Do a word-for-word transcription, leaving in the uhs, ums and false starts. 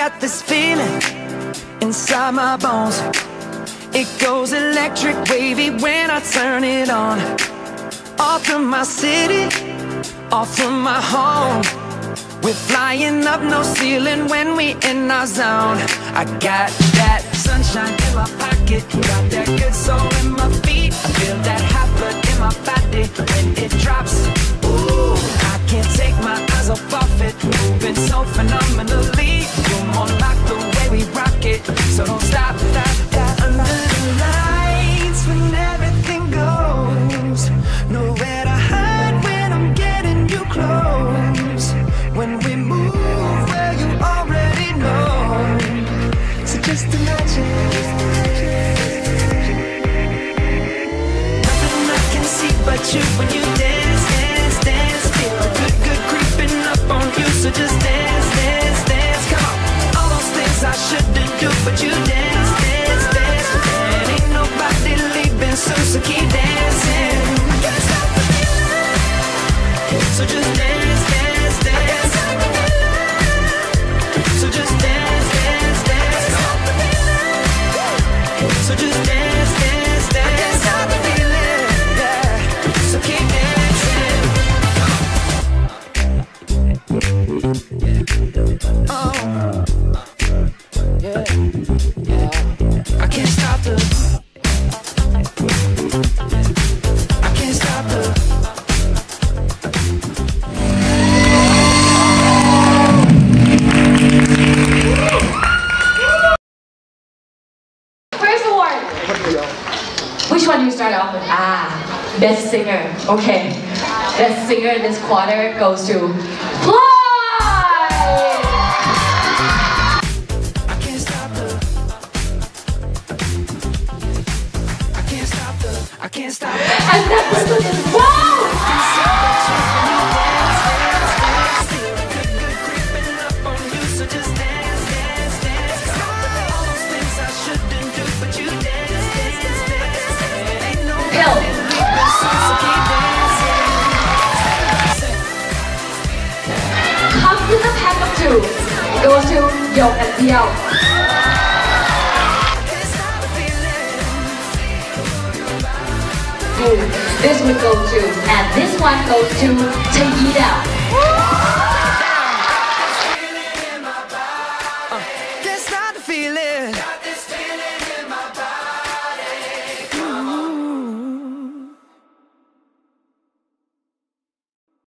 got this feeling inside my bones. It goes electric wavy when I turn it on. All through my city, all through my home. We're flying up, no ceiling when we in our zone. I got that sunshine in my pocket, got that good soul in my feet. I feel that hot blood in my body when it drops. Ooh, I can't take my eyes off of it, moving so phenomenally. You're more like the way we rock it, so don't stop, stop, stop. Under the lights when everything goes, nowhere to hide when I'm getting you close. When we move, well, you already know. So just imagine. Nothing I can see but you when you dance, dance, dance. Feel the good, good creeping up on you. So just dance, dance, dance. Come on. All those things I shouldn't do, but you dance, dance, dance. And ain't nobody leaving soon, so keep dancing. I can't stop the feeling. So just dance, dance, dance. So just dance, dance, dance. So just dance, dance, dance. I can't stop the feeling, yeah. So keep dancing. Oh, yeah, yeah. I can't stop the. I can't stop the. Which one do you start off with? Ah, best singer. Okay. Best singer this quarter goes to Fly! I can't stop the. I can't stop the. I can't stop the. And that was the. Wow! Come to the pack of two. Goes to Yong and Piao. This would go to, and this one goes to Taeyida.